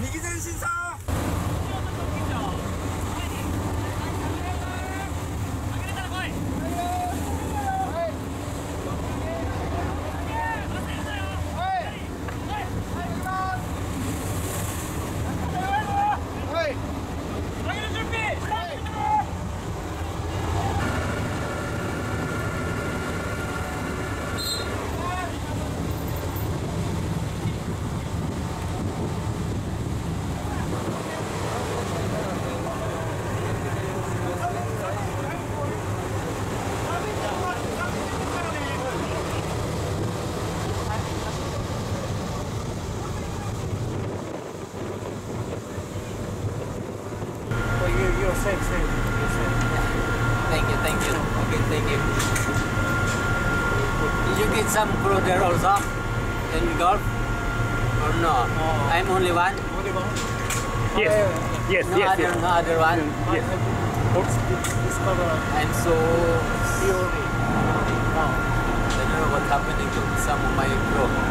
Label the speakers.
Speaker 1: 右前進さん。
Speaker 2: You're safe. You're safe.
Speaker 3: Thank you. Okay, thank you. Did you get some crew there also in Gulf or no? I'm only one.
Speaker 2: Only one?
Speaker 4: Yes.
Speaker 3: No other one.
Speaker 4: Yes.
Speaker 2: Discover.
Speaker 3: I'm so
Speaker 2: Theory.
Speaker 3: I don't know what's happening to some of my crew.